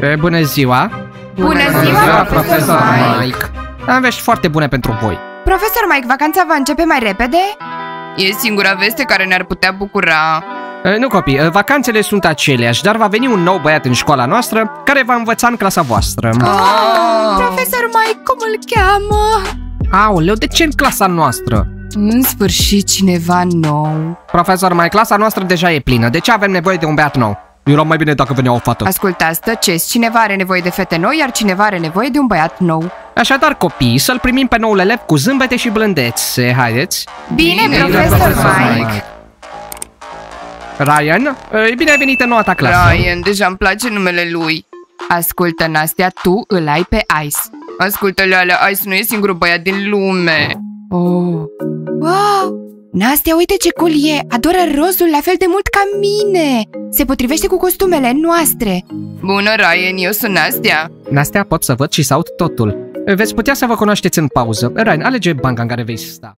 Bună ziua! Bună ziua, profesor Mike! Am vești foarte bune pentru voi. Profesor Mike, vacanța va începe mai repede? E singura veste care ne-ar putea bucura. Nu, copii, vacanțele sunt aceleași, dar va veni un nou băiat în școala noastră care va învăța în clasa voastră. Profesor Mike, cum îl cheamă? Aoleu, de ce în clasa noastră? În sfârșit cineva nou. Profesor Mike, clasa noastră deja e plină, de ce avem nevoie de un băiat nou? Era mai bine dacă venea o fată. Ascultați, tăceți, cineva are nevoie de fete noi, iar cineva are nevoie de un băiat nou. Așadar, copii, să-l primim pe noul elev cu zâmbete și blândețe, haideți. Bine, profesor Mike. Ryan, bine ai venit în noua ta clasă. Ryan, deja îmi place numele lui. Ascultă, Nastia, tu îl ai pe Ice. Ascultă, Lealea, Ice nu e singurul băiat din lume. Oh. Wow! Nastia, uite ce cool e! Adoră rozul la fel de mult ca mine! Se potrivește cu costumele noastre! Bună, Ryan, eu sunt Nastia. Nastia, pot să văd și să aud totul. Veți putea să vă cunoașteți în pauză. Ryan, alege banca în care vei sta.